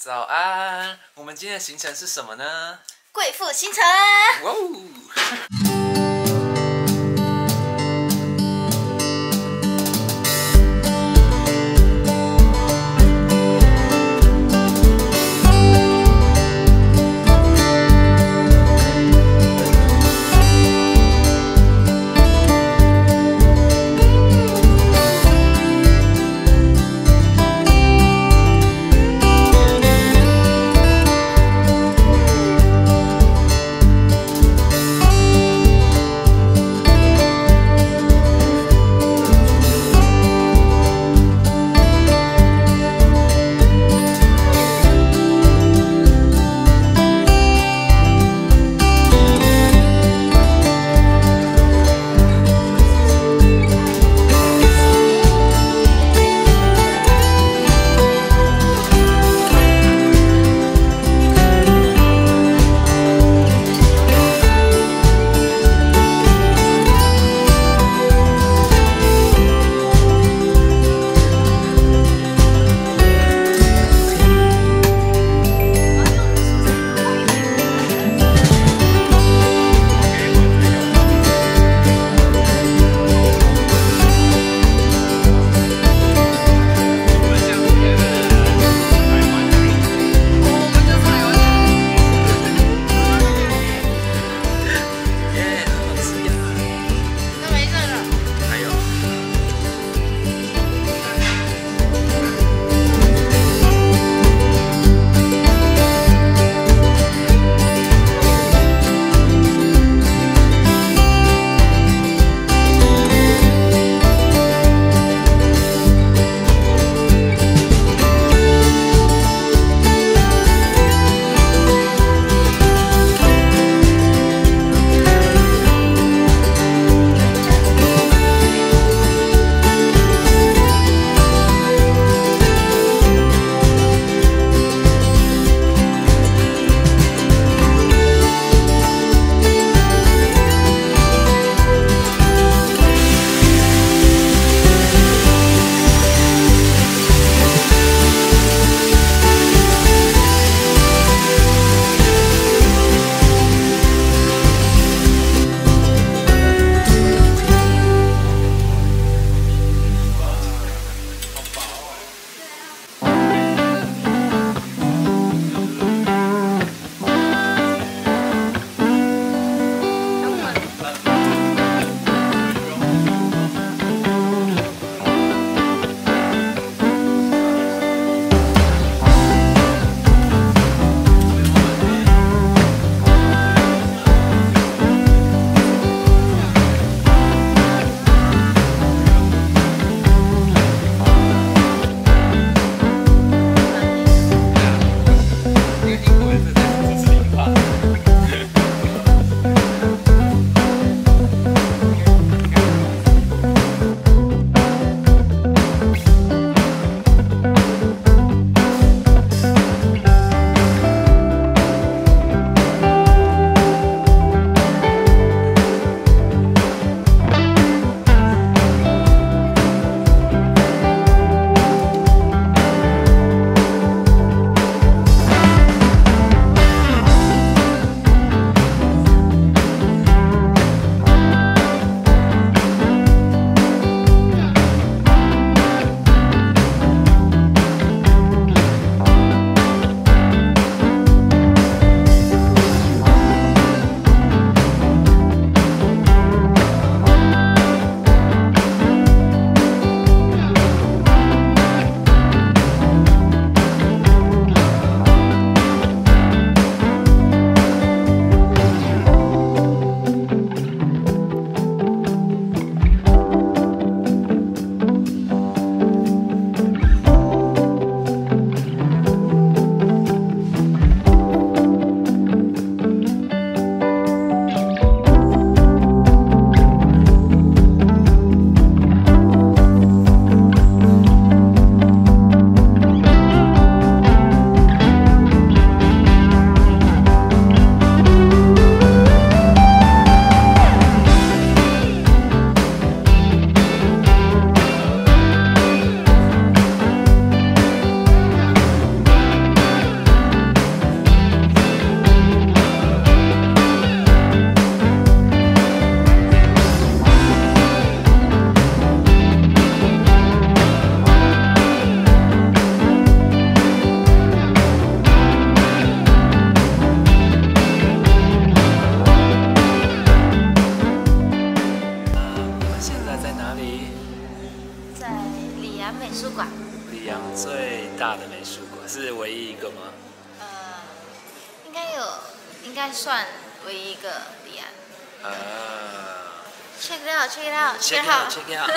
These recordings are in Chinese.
早安，我们今天的行程是什么呢？ 贵妇行程。 哇哦！ 一一个吗？ 应该算唯一一个立案。Check it out, check it out, check it out, check it out.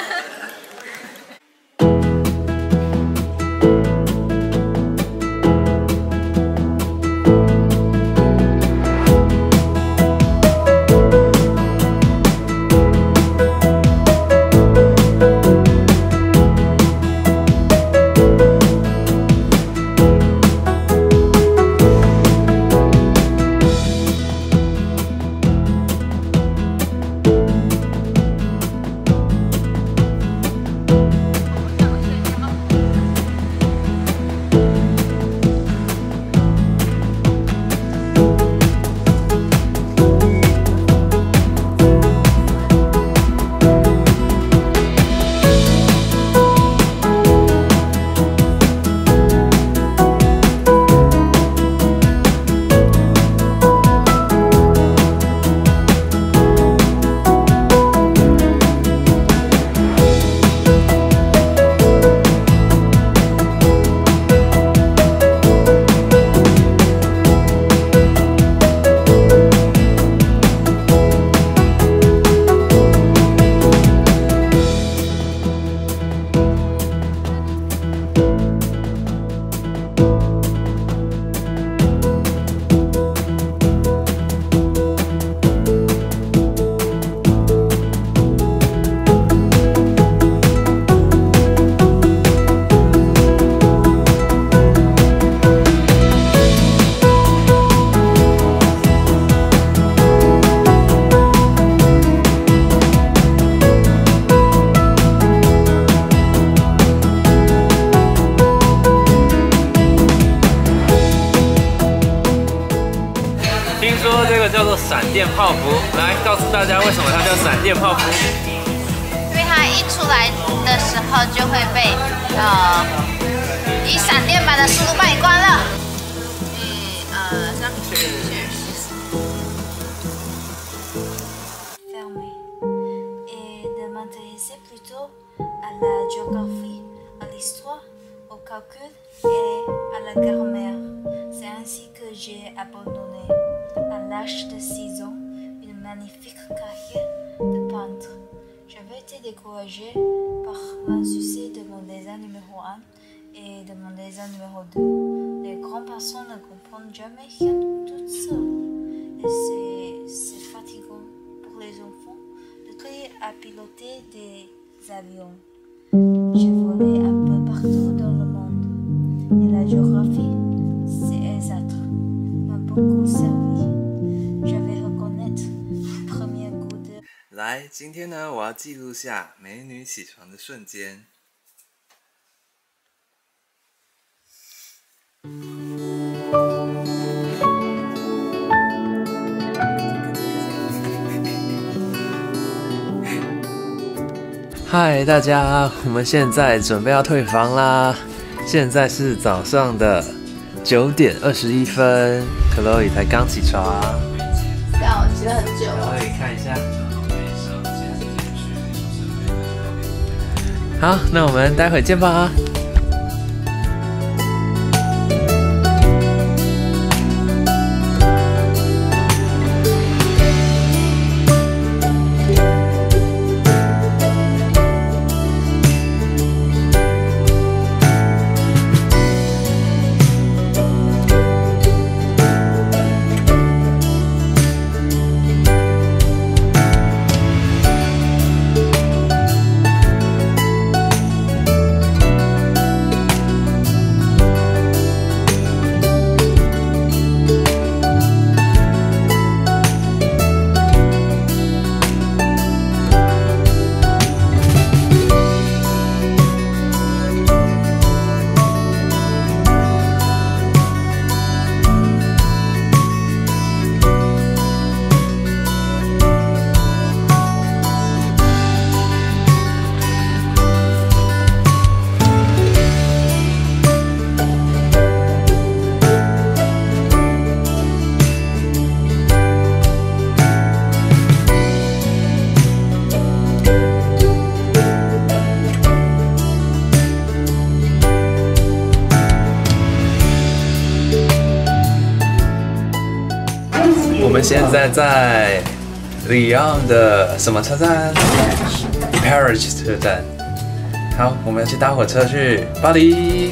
听说这个叫做闪电泡芙，来告诉大家为什么它叫闪电泡芙。 因为它一出来的时候就会被以闪电般的速度把你关了。Fermé et de m'intéresser plutôt à la géographie, à l'histoire, au calcul et à la grammaire. C'est ainsi que j'ai abandonné, à l'âge de 6 ans, une magnifique carrière de peintre. J'avais été découragée par l'insuccès de mon dessin numéro 1 et de mon dessin numéro 2. Les grands personnes ne comprennent jamais rien toutes seules. Et c'est fatigant pour les enfants de créer à piloter des avions. J'ai volé un peu partout dans le monde. Et la géographie, c'est exact, m'a beaucoup servi. Je vais reconnaître le premier coup de... 来，今天呢，我要记录下美女起床的瞬间。嗨，大家，我们现在准备要退房啦。现在是早上的9点21分，克洛伊才刚起床。 对啊，我起了很久。 克洛伊看一下。好，那我们待会见吧。 们现在在里昂的什么车站 ？Paris 车站。好，我们要去搭火车去巴黎。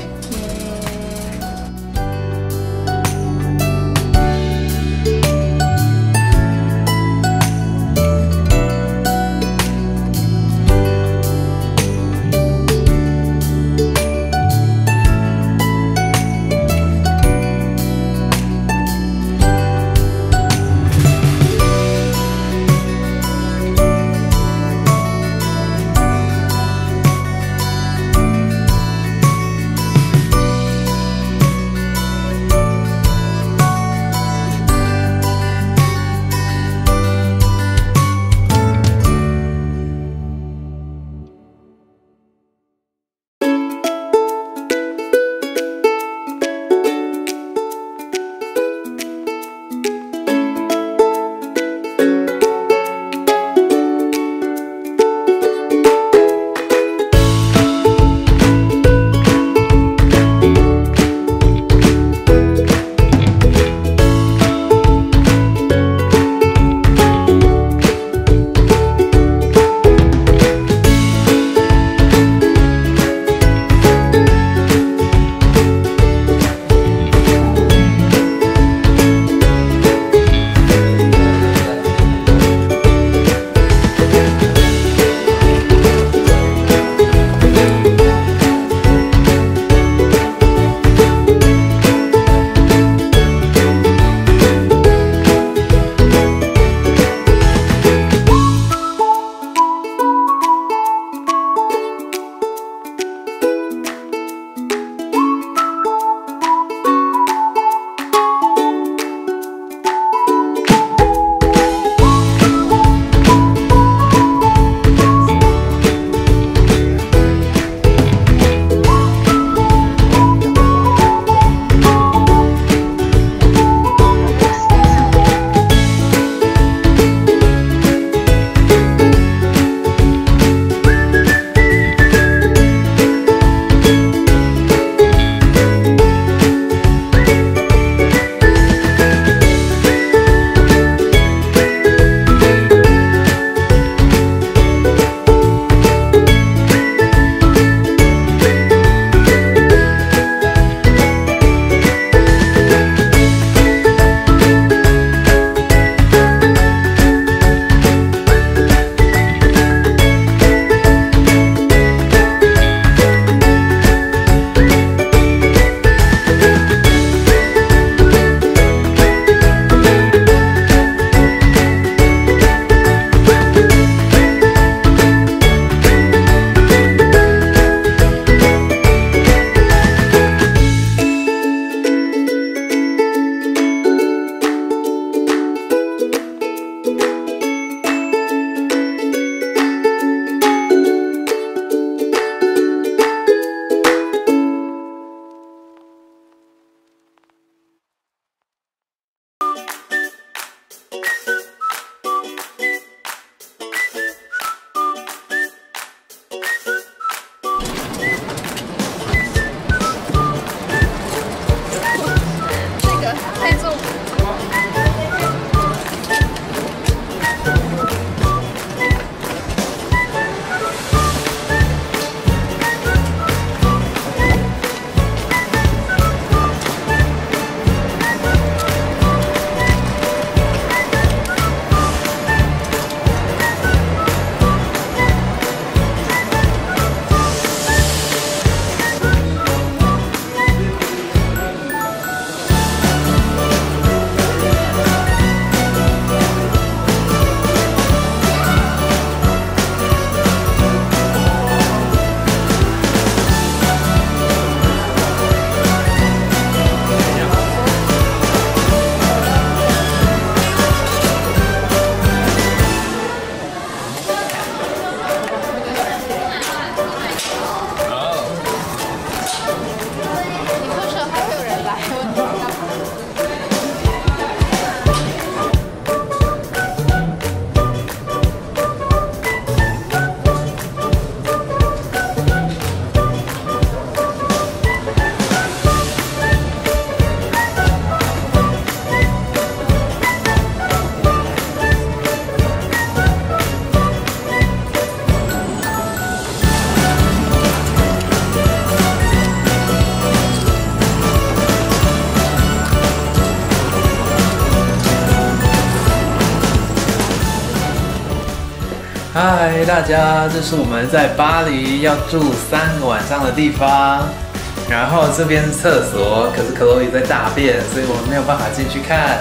嗨，大家，这是我们在巴黎要住3个晚上的地方。然后这边是厕所，可是克洛伊在大便，所以我们没有办法进去看。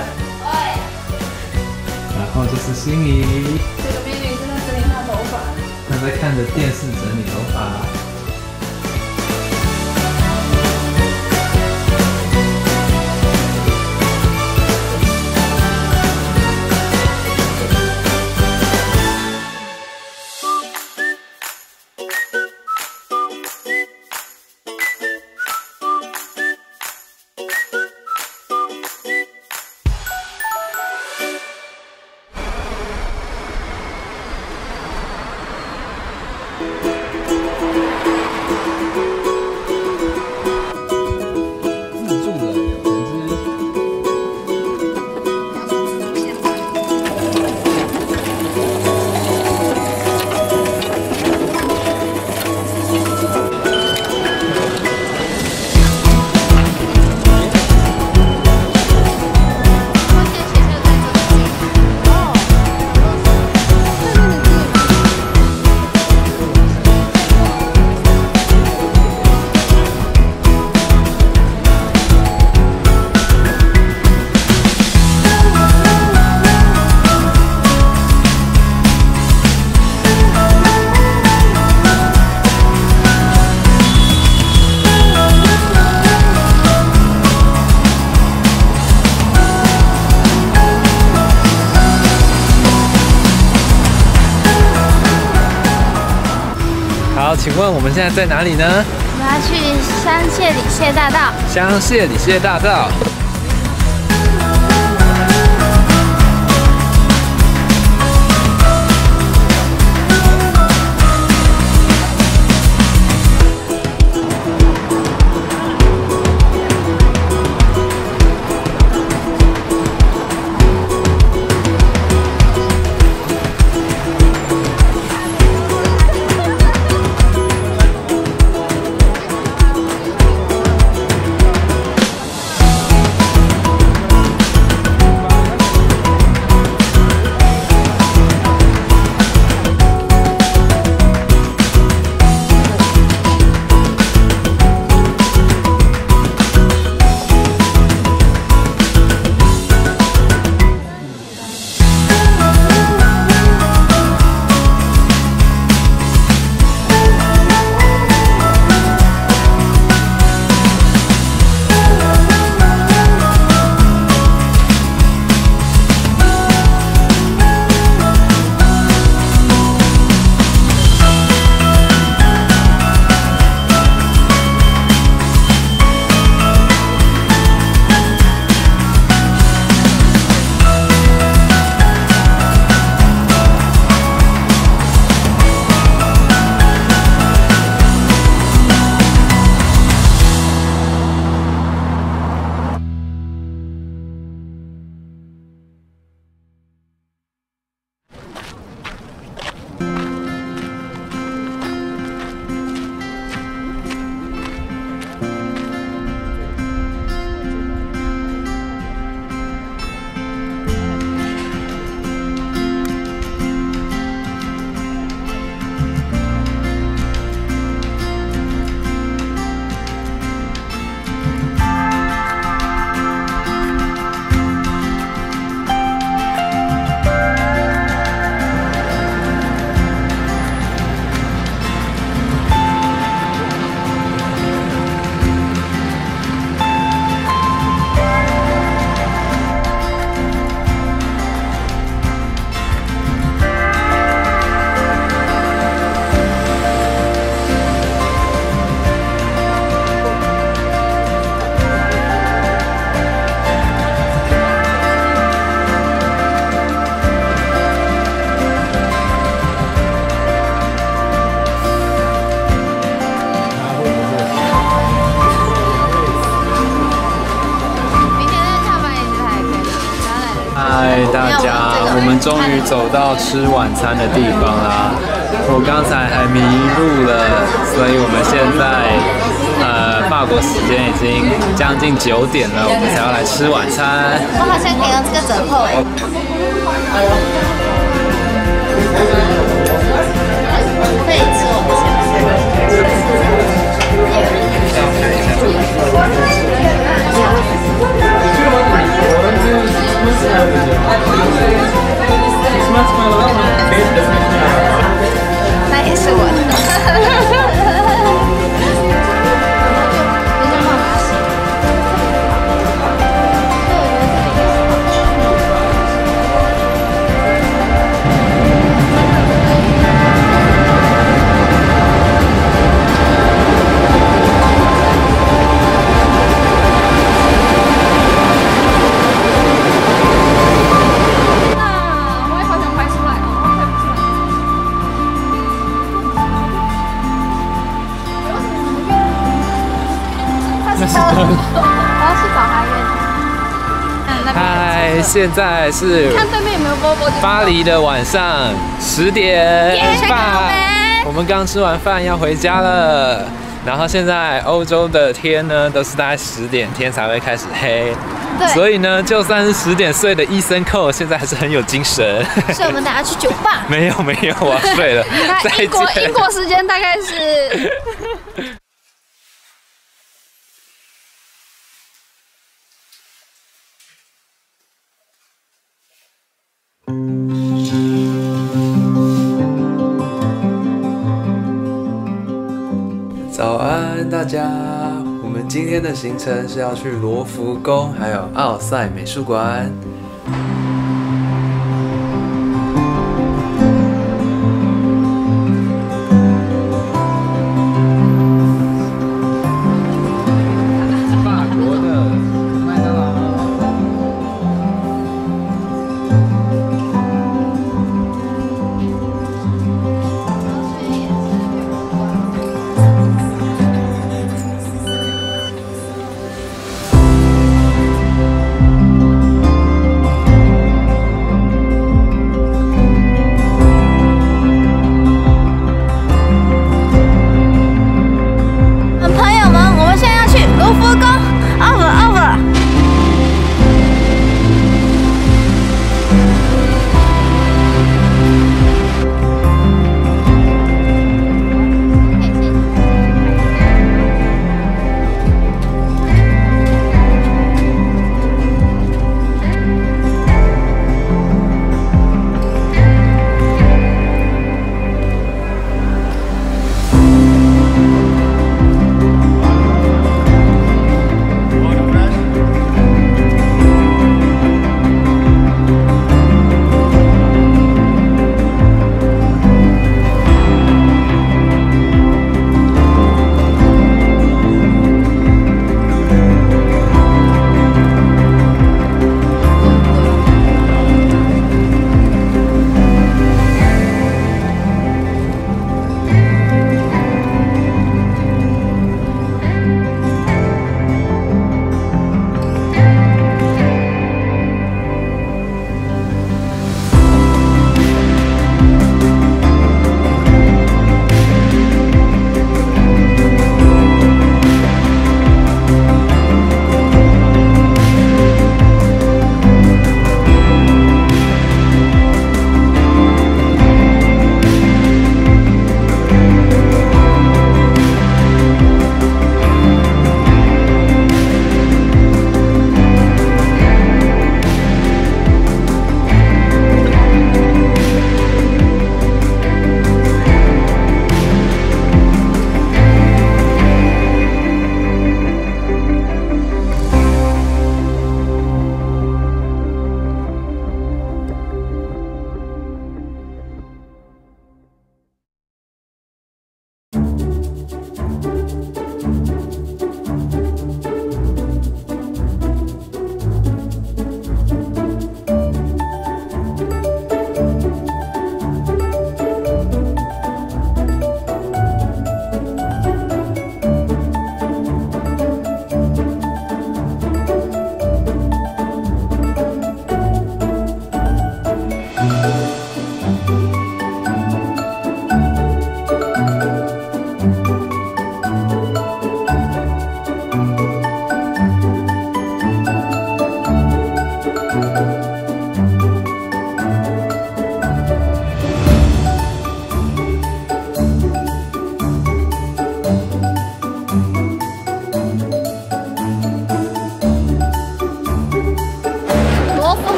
然后这是心仪， 这个美女正在整理她头发， 她在看着电视整理头发。好，请问我们现在在哪里呢？ 我们要去香榭里榭大道。 香榭里榭大道。嗨，大家，我们终于走到吃晚餐的地方啦！我刚才还迷路了，所以我们现在法国时间已经将近9点了，我们才要来吃晚餐。 我好像可以用这个折扣哎。 可以吃我们那也是我的。我要去找他约。 嗨，现在是看对面有没有波波？ 巴黎的晚上10点半，我们刚吃完饭要回家了。然后现在欧洲的天呢，都是大概10点天才会开始黑， 对， 所以呢，就算是10点睡的伊森寇，现在还是很有精神。 所以我们等下去酒吧。 没有，我要睡了。再见。 英国时间大概是。 早安，大家！我们今天的行程是要去罗浮宫，还有奥赛美术馆。法国的麦当劳。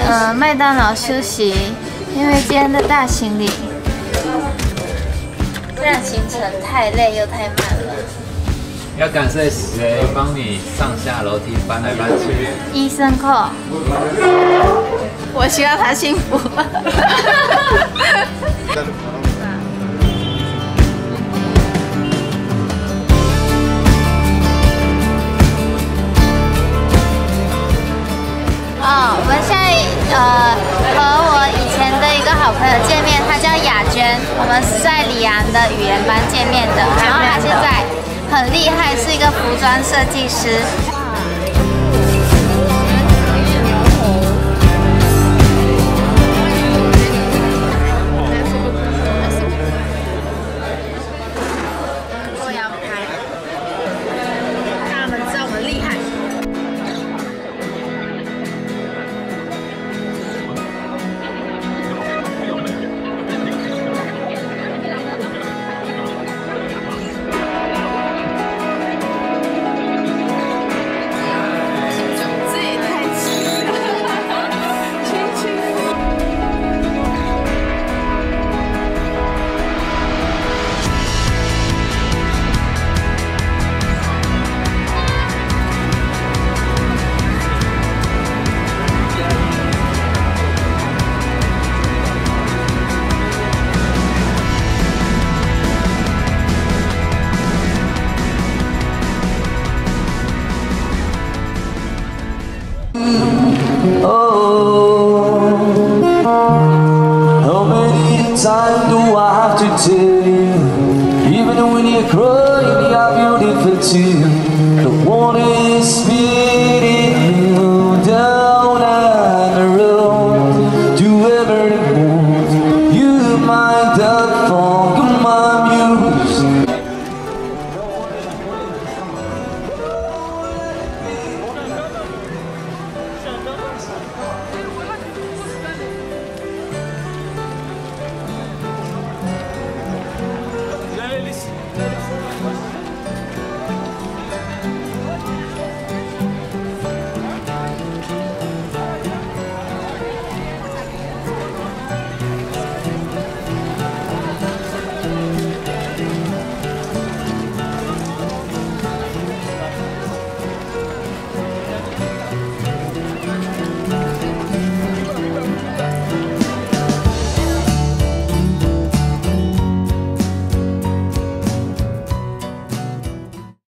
麦当劳休息，因为今天的大行李让行程太累又太慢了。 要感谢谁帮你上下楼梯搬来搬去？ 医生扣，我希望他幸福。我们现在和我以前的一个好朋友见面，她叫雅娟，我们是在里昂的语言班见面的，然后她现在很厉害，是一个服装设计师。我要拍，让他们知道我们厉害。 How many times do I have to tell you? Even when you're crying, you're beautiful too. The one